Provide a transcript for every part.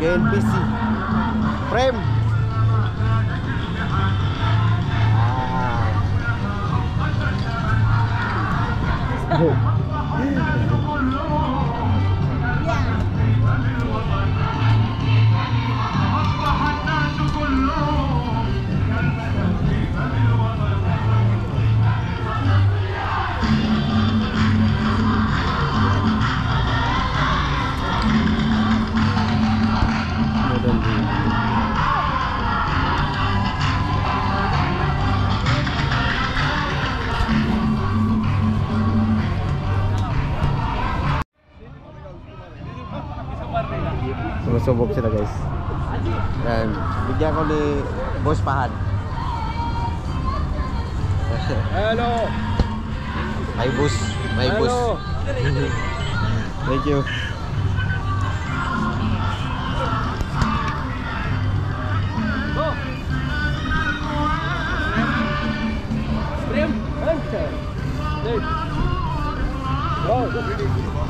KNPC. Frame. Sumusubok sila guys. Yan, bigyan ko ni Boss Pahan. Hello. May bus, may bus. Thank you. Go. Stream. Go.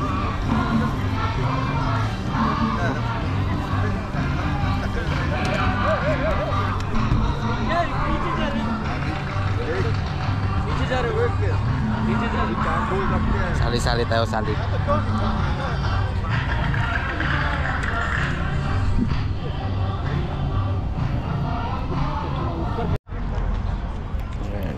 Sali-sali tayo, sali. Ayan.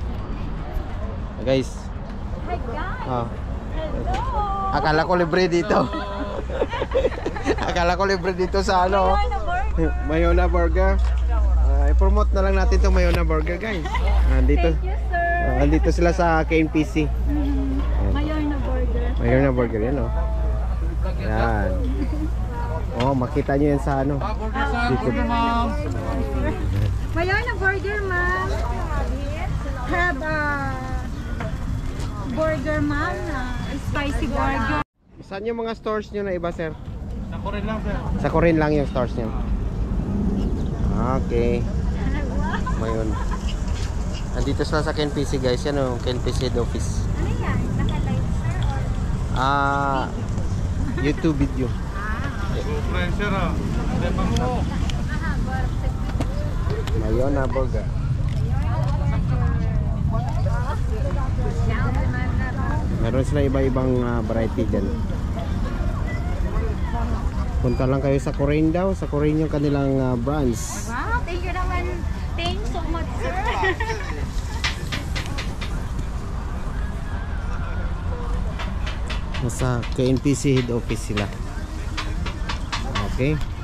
Guys. Hi guys. Oh. Hello. Akala ko libre dito. Akala ko libre dito sa ano. Mayona Burger. I-promote na lang natin itong Mayona Burger guys. Andito. Thank you sir. Andito sila sa KNPC. Mayona Burger. Mayona Burger yan oh. Yan. Oh, makita nyo yan sa ano. Dito. Mayona Burger ma'am. Have a burger ma'am. Spicy burger. Saan yung mga stores nyo na iba sir? Sa Korean lang sir. Sa Korean lang yung stores nyo. Okay. Mayon. Andito sila sa KNPC guys. Yan o, KNPC head office. Ano yan? Naka-live sir or? YouTube video. Influencer ah. Mayona Burger. Meron sila iba-ibang variety dyan. Punta lang kayo sa Korean daw. Sa Korean yung kanilang branch. Wow, thank you naman. Thanks so much sir. Nasa KNPC head office sila. Okay.